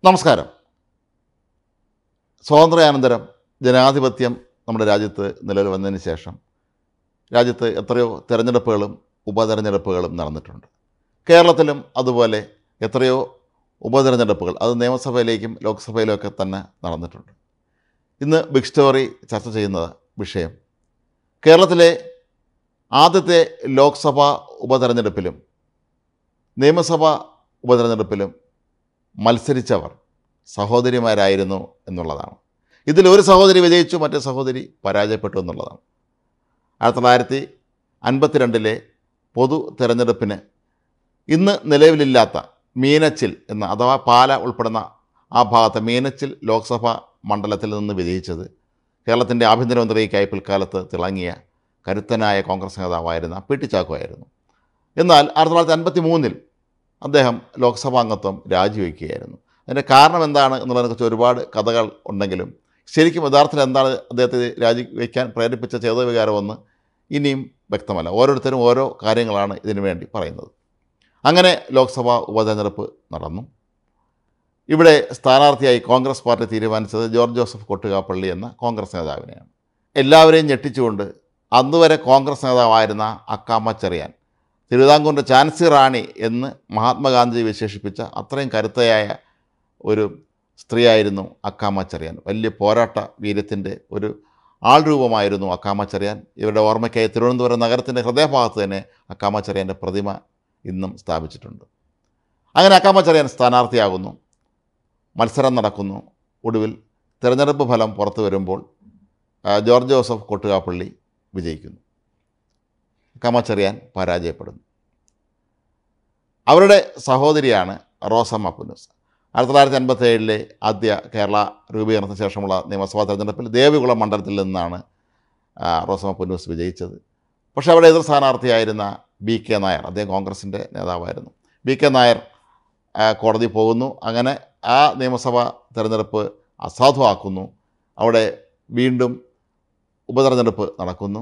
നമസ്കാരം. സ്വാതന്ത്ര്യാനന്തരം ജനാധിപത്യം നമ്മുടെ രാജ്യത്ത് നിലവിൽ വന്നതിന് ശേഷം രാജ്യത്ത് എത്രയോ തെരഞ്ഞെടുപ്പുകളും ഉപതെരഞ്ഞെടുപ്പുകളും നടന്നിട്ടുണ്ട്. കേരളത്തിലും അതുപോലെ എത്രയോ ഉപതെരഞ്ഞെടുപ്പുകൾ, അത് നിയമസഭയിലേക്കും ലോക്സഭയിലുമൊക്കെ തന്നെ നടന്നിട്ടുണ്ട്. ഇന്ന് ബിഗ് സ്റ്റോറി ചർച്ച ചെയ്യുന്ന വിഷയം കേരളത്തിലെ ആദ്യത്തെ ലോക്സഭാ ഉപതെരഞ്ഞെടുപ്പിലും നിയമസഭാ ഉപതെരഞ്ഞെടുപ്പിലും മത്സരിച്ചവർ സഹോദരിമാരായിരുന്നു എന്നുള്ളതാണ്. ഇതിലൊരു സഹോദരി വിജയിച്ചു, മറ്റേ സഹോദരി പരാജയപ്പെട്ടു എന്നുള്ളതാണ്. 1952 പൊതു തെരഞ്ഞെടുപ്പിന് ഇന്ന് നിലവിലില്ലാത്ത മീനച്ചിൽ എന്ന, അഥവാ പാല ഉൾപ്പെടുന്ന ആ ഭാഗത്തെ മീനച്ചിൽ ലോക്സഭാ മണ്ഡലത്തിൽ നിന്ന് വിജയിച്ചത് കേരളത്തിൻ്റെ ആഭ്യന്തരമന്ത്രിക്കായി പിൽക്കാലത്ത് തിളങ്ങിയ കരുത്തനായ കോൺഗ്രസ് നേതാവായിരുന്ന പി ടി ചാക്കോ ആയിരുന്നു. എന്നാൽ 1953 അദ്ദേഹം ലോക്സഭാംഗത്വം രാജിവെക്കുകയായിരുന്നു. അതിൻ്റെ കാരണം എന്താണ് എന്നുള്ളതിനെക്കുറിച്ച് ഒരുപാട് കഥകൾ ഉണ്ടെങ്കിലും ശരിക്കും യഥാർത്ഥത്തിൽ എന്താണ് അദ്ദേഹത്തെ രാജിവെക്കാൻ പ്രേരിപ്പിച്ച ചേതോവികാരമെന്ന് ഇനിയും വ്യക്തമല്ല. ഓരോരുത്തരും ഓരോ കാര്യങ്ങളാണ് ഇതിനു വേണ്ടി പറയുന്നത്. അങ്ങനെ ലോക്സഭാ ഉപതെരഞ്ഞെടുപ്പ് നടന്നു. ഇവിടെ സ്ഥാനാർത്ഥിയായി കോൺഗ്രസ് പാർട്ടി തീരുമാനിച്ചത് ജോർജ് ജോസഫ് കൊട്ടുകാപ്പള്ളി എന്ന കോൺഗ്രസ് നേതാവിനെയാണ്. എല്ലാവരെയും ഞെട്ടിച്ചുകൊണ്ട് അന്നുവരെ കോൺഗ്രസ് നേതാവായിരുന്ന അക്കാമ ചെറിയാൻ, തിരുവിതാംകൂറിൻ്റെ ഝാൻസി റാണി എന്ന് മഹാത്മാഗാന്ധി വിശേഷിപ്പിച്ച അത്രയും കരുത്തയായ ഒരു സ്ത്രീയായിരുന്നു അക്കാമ ചെറിയാൻ. വലിയ പോരാട്ട വീര്യത്തിൻ്റെ ഒരു ആൾരൂപമായിരുന്നു അക്കാമ ചെറിയാൻ. ഇവരുടെ ഓർമ്മയ്ക്കായി തിരുവനന്തപുരം നഗരത്തിൻ്റെ ഹൃദയഭാഗത്ത് തന്നെ അക്കാമ ചെറിയാൻ്റെ പ്രതിമ ഇന്നും സ്ഥാപിച്ചിട്ടുണ്ട്. അങ്ങനെ അക്കാമ ചെറിയാൻ സ്ഥാനാർത്ഥിയാകുന്നു, മത്സരം നടക്കുന്നു. ഒടുവിൽ തിരഞ്ഞെടുപ്പ് ഫലം പുറത്തു വരുമ്പോൾ ജോർജ് ജോസഫ് കൊട്ടുകാപ്പള്ളി വിജയിക്കുന്നു, അക്കാമ ചെറിയാൻ പരാജയപ്പെടുന്നു. അവരുടെ സഹോദരിയാണ് റോസമ്മ പുന്നൂസ്. 1957 ആദ്യ കേരള രൂപീകരണത്തിന് ശേഷമുള്ള നിയമസഭാ തെരഞ്ഞെടുപ്പിൽ ദേവികുളം മണ്ഡലത്തിൽ നിന്നാണ് റോസമ്മ പുന്നൂസ് വിജയിച്ചത്. പക്ഷേ അവിടെ എതിർ സ്ഥാനാർത്ഥിയായിരുന്ന ബി കെ നായർ, അദ്ദേഹം കോൺഗ്രസിൻ്റെ നേതാവായിരുന്നു. ബി കെ നായർ കോടതി പോകുന്നു. അങ്ങനെ ആ നിയമസഭാ തെരഞ്ഞെടുപ്പ് അസാധുവാക്കുന്നു. അവിടെ വീണ്ടും ഉപതെരഞ്ഞെടുപ്പ് നടക്കുന്നു.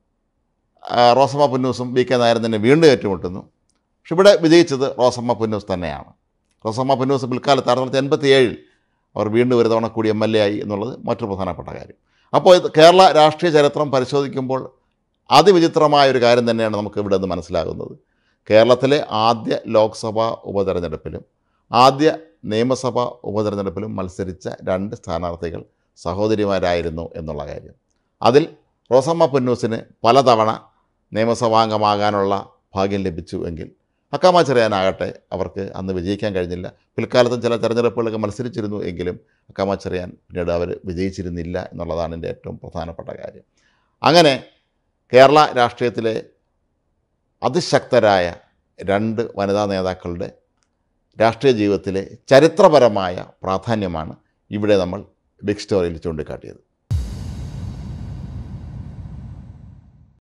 റോസമ്മ പുന്നൂസും ബി കെ നായരും തന്നെ വീണ്ടും ഏറ്റുമുട്ടുന്നു. പക്ഷെ ഇവിടെ വിജയിച്ചത് റോസമ്മ പുന്നൂസ് തന്നെയാണ്. റോസമ്മ പുന്നൂസ് പിൽക്കാലത്ത് 1987 അവർ വീണ്ടും ഒരു തവണ കൂടി MLA ആയി എന്നുള്ളത് മറ്റൊരു പ്രധാനപ്പെട്ട കാര്യം. അപ്പോൾ കേരള രാഷ്ട്രീയ ചരിത്രം പരിശോധിക്കുമ്പോൾ അതിവിചിത്രമായ ഒരു കാര്യം തന്നെയാണ് നമുക്ക് ഇവിടെ നിന്ന് മനസ്സിലാകുന്നത്. കേരളത്തിലെ ആദ്യ ലോക്സഭാ ഉപതെരഞ്ഞെടുപ്പിലും ആദ്യ നിയമസഭാ ഉപതെരഞ്ഞെടുപ്പിലും മത്സരിച്ച 2 സ്ഥാനാർത്ഥികൾ സഹോദരിമാരായിരുന്നു എന്നുള്ള കാര്യം. അതിൽ റോസമ്മ പുന്നൂസിന് പലതവണ നിയമസഭാംഗമാകാനുള്ള ഭാഗ്യം ലഭിച്ചു എങ്കിൽ അക്കാമ ചെറിയാനാകട്ടെ അവർക്ക് അന്ന് വിജയിക്കാൻ കഴിഞ്ഞില്ല. പിൽക്കാലത്തും ചില തെരഞ്ഞെടുപ്പുകളൊക്കെ മത്സരിച്ചിരുന്നു എങ്കിലും അക്കാമ ചെറിയാൻ പിന്നീട് അവർ വിജയിച്ചിരുന്നില്ല എന്നുള്ളതാണ് എൻ്റെ ഏറ്റവും പ്രധാനപ്പെട്ട കാര്യം. അങ്ങനെ കേരള രാഷ്ട്രീയത്തിലെ അതിശക്തരായ 2 വനിതാ നേതാക്കളുടെ രാഷ്ട്രീയ ജീവിതത്തിലെ ചരിത്രപരമായ പ്രാധാന്യമാണ് ഇവിടെ നമ്മൾ ബിഗ് സ്റ്റോറിയിൽ ചൂണ്ടിക്കാട്ടിയത്.